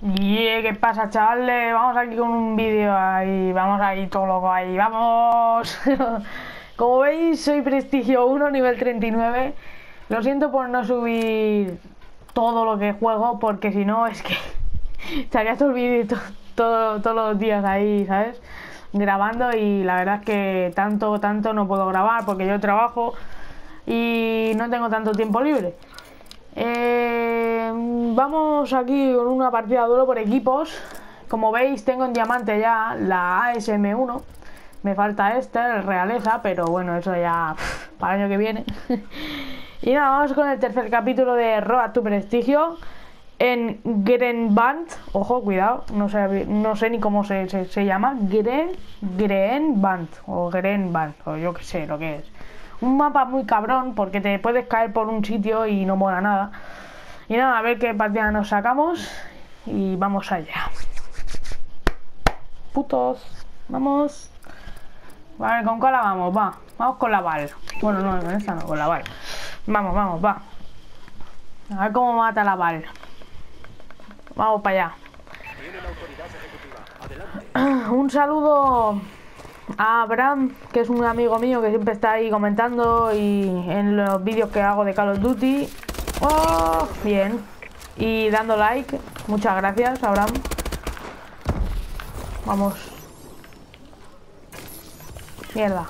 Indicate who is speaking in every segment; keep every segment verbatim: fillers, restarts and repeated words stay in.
Speaker 1: Y ¿qué pasa, chavales? Vamos aquí con un vídeo ahí, vamos ahí todo loco ahí, ¡vamos! Como veis, soy Prestigio uno, nivel treinta y nueve. Lo siento por no subir todo lo que juego, porque si no es que estaría todo el vídeo to todo, todos los días ahí, ¿sabes? Grabando, y la verdad es que tanto, tanto no puedo grabar porque yo trabajo y no tengo tanto tiempo libre. Eh, vamos aquí con una partida duro por equipos. Como veis, tengo en diamante ya la A S M uno. Me falta esta, el Realeza, pero bueno, eso ya pff, para el año que viene. Y nada, vamos con el tercer capítulo de Road to Prestigio en Grenband. Ojo, cuidado, no sé, no sé ni cómo se, se, se llama. Gren, Grenband o Grenband, o yo que sé lo que es. Un mapa muy cabrón porque te puedes caer por un sitio y no mola nada. Y nada, a ver qué partida nos sacamos. Y vamos allá. Putos. Vamos. Vale, ¿con cuál vamos? Va. Vamos con la Val. Bueno, no, con esta no, con la Val. Vamos, vamos, va. A ver cómo mata la Val. Vamos para allá. Un saludo a Abraham, que es un amigo mío que siempre está ahí comentando y en los vídeos que hago de Call of Duty. Oh, bien. Y dando like. Muchas gracias, Abraham. Vamos. Mierda.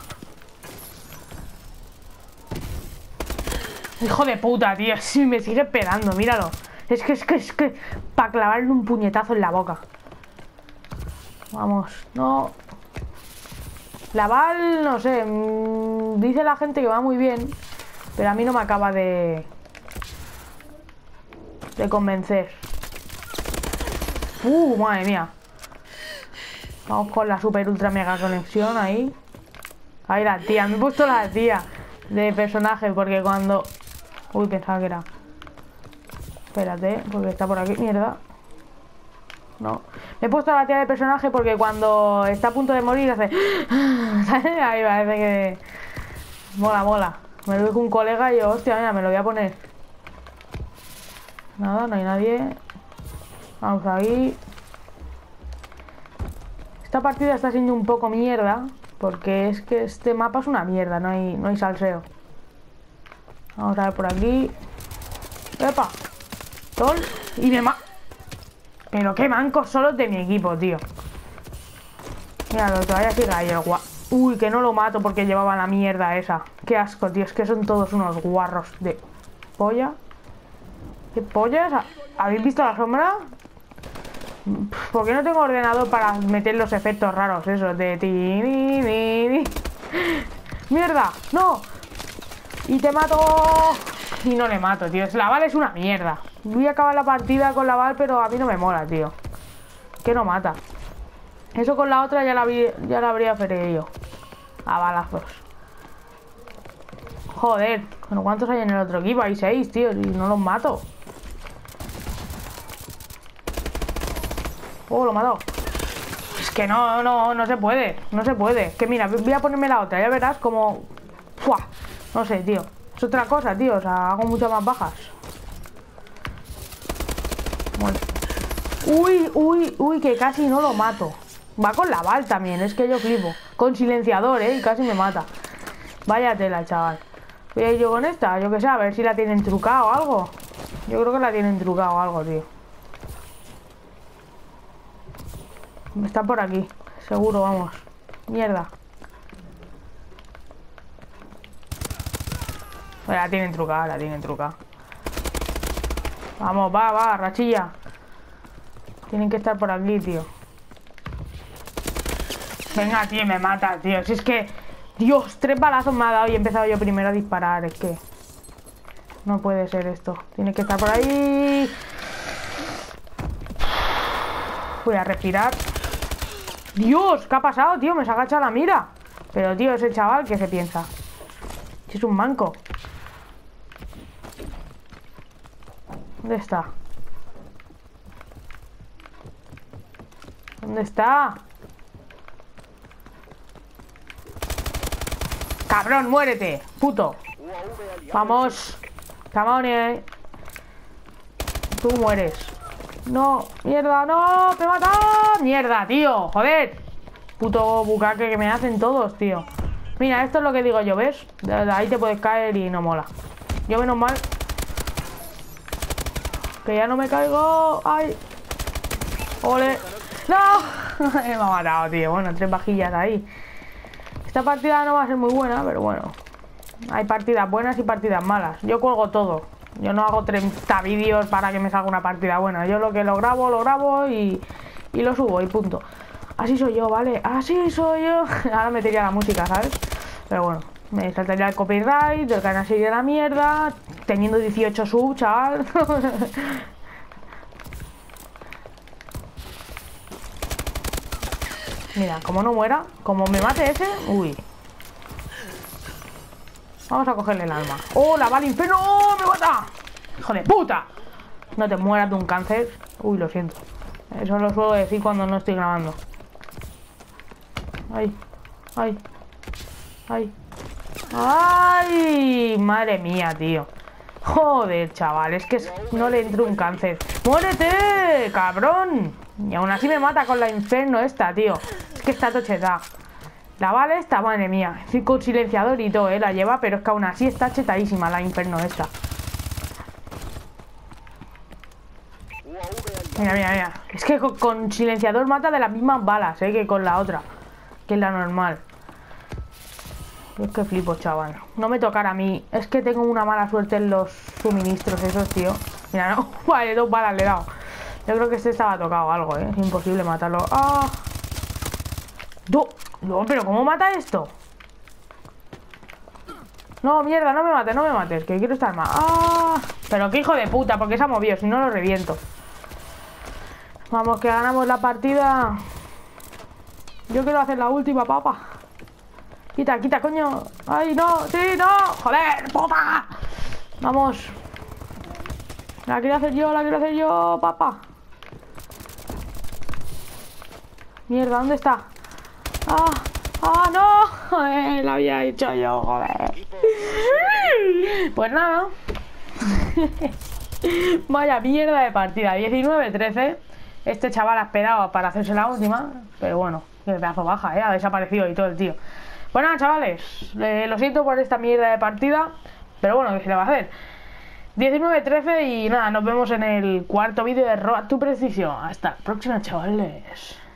Speaker 1: Hijo de puta, tío. Sí, me sigue esperando, míralo. Es que, es que, es que para clavarle un puñetazo en la boca. Vamos, no. La Val, no sé, mmm, dice la gente que va muy bien, pero a mí no me acaba de de convencer. Uh, madre mía. Vamos con la super ultra mega conexión ahí. Ahí la tía, me he puesto la tía de personaje porque cuando... Uy, pensaba que era... Espérate, porque está por aquí, mierda. No, me he puesto a la tía de personaje porque cuando está a punto de morir hace... Ahí parece que... Mola, mola. Me lo dijo un colega y yo, hostia, mira, me lo voy a poner. Nada, no hay nadie. Vamos ahí. Esta partida está siendo un poco mierda porque es que este mapa es una mierda, no hay, no hay salseo. Vamos a ver por aquí. ¡Epa! Sol. Y me ma... Pero qué mancos son los de mi equipo, tío. Mira, todavía sigue ahí el gua... Uy, que no lo mato porque llevaba la mierda esa. Qué asco, tío. Es que son todos unos guarros de polla. ¿Qué pollas? ¿Habéis visto la sombra? ¿Por qué no tengo ordenador para meter los efectos raros esos de ti, ni, ni, ni? ¡Mierda! ¡No! Y te mato. Y no le mato, tío. La Val es una mierda. Voy a acabar la partida con la Val, pero a mí no me mola, tío. Que no mata. Eso con la otra ya la, vi, ya la habría ferido a balazos. Joder, bueno, ¿cuántos hay en el otro equipo? Hay seis, tío, y no los mato. Oh, lo mató. Es que no, no, no se puede. No se puede. Que mira, voy a ponerme la otra. Ya verás como... ¡Fua! No sé, tío. Es otra cosa, tío. O sea, hago muchas más bajas. Bueno. Uy, uy, uy, que casi no lo mato. Va con la Val también, es que yo flipo. Con silenciador, eh, y casi me mata. Vaya tela, chaval. Voy a ir yo con esta, yo que sé, a ver si la tienen trucada o algo. Yo creo que la tienen trucada o algo, tío. Está por aquí, seguro, vamos. Mierda. La tienen trucada, la tienen trucada. Vamos, va, va, rachilla. Tienen que estar por aquí, tío. Venga, tío, me mata, tío. Si es que... Dios, tres balazos me ha dado y he empezado yo primero a disparar. Es que... No puede ser esto. Tiene que estar por ahí. Voy a respirar. Dios, ¿qué ha pasado, tío? Me se ha agachado la mira. Pero, tío, ese chaval, ¿qué se piensa? Si es un manco. ¿Dónde está? ¿Dónde está? ¡Cabrón, muérete! ¡Puto! ¡Vamos! ¡Camone! Tú mueres. No, mierda, no, me mata. Mierda, tío, joder. Puto bucaque que me hacen todos, tío. Mira, esto es lo que digo yo, ¿ves? De ahí te puedes caer y no mola. Yo menos mal que ya no me caigo. Ay. Ole. No. Me ha matado, tío. Bueno, tres vajillas ahí. Esta partida no va a ser muy buena, pero bueno. Hay partidas buenas y partidas malas. Yo cuelgo todo. Yo no hago treinta vídeos para que me salga una partida buena. Yo lo que lo grabo, lo grabo y, y lo subo y punto. Así soy yo, ¿vale? Así soy yo. Ahora metería la música, ¿sabes? Pero bueno, me saltaría el copyright, el canal sería la mierda. Teniendo dieciocho subs, chaval. Mira, como no muera, como me mate ese, uy. Vamos a cogerle el alma. ¡Oh, la bala infierno! ¡Oh, me mata! ¡Hijo de puta! No te mueras de un cáncer. Uy, lo siento. Eso lo suelo decir cuando no estoy grabando. ¡Ay! ¡Ay! ¡Ay! ¡Ay! Madre mía, tío. Joder, chaval, es que no le entró un cáncer. ¡Muérete, cabrón! Y aún así me mata con la infierno esta, tío. Es que está tocheta. La bala esta, madre mía. Sí, con silenciador y todo, eh, la lleva, pero es que aún así está chetadísima la infierno esta. Mira, mira, mira. Es que con, con silenciador mata de las mismas balas, eh, que con la otra. Que es la normal. Es que flipo, chaval. No me tocará a mí. Es que tengo una mala suerte en los suministros esos, tío. Mira, no. Vale, dos balas le he dado. Yo creo que este estaba tocado algo, eh. Es imposible matarlo. ¡Ah! ¡No! No, pero ¿cómo mata esto? No, mierda, no me mates, no me mates. Que quiero estar más. ¡Ah! Pero qué hijo de puta, porque se ha movido. Si no lo reviento. Vamos, que ganamos la partida. Yo quiero hacer la última, papa. Quita, quita, coño. ¡Ay, no! ¡Sí, no! ¡Joder, puta! Vamos. La quiero hacer yo, la quiero hacer yo, papá. Mierda, ¿dónde está? ¡Ah! ¡Ah, no! Joder, lo había hecho yo, joder. Pues nada. Vaya mierda de partida. diecinueve trece. Este chaval ha esperado para hacerse la última. Pero bueno, qué pedazo baja, ¿eh? Ha desaparecido y todo el tío. Pues nada, chavales, eh, lo siento por esta mierda de partida, pero bueno, ¿qué se le va a hacer? diecinueve trece y nada, nos vemos en el cuarto vídeo de Road to Precision. Hasta la próxima, chavales.